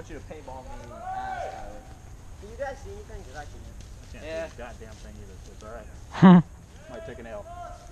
want you to paintball me ass, Tyler. Can you guys see anything? Because I can't. I can't Yeah. see a goddamn thing either, so it's alright. Might take an L.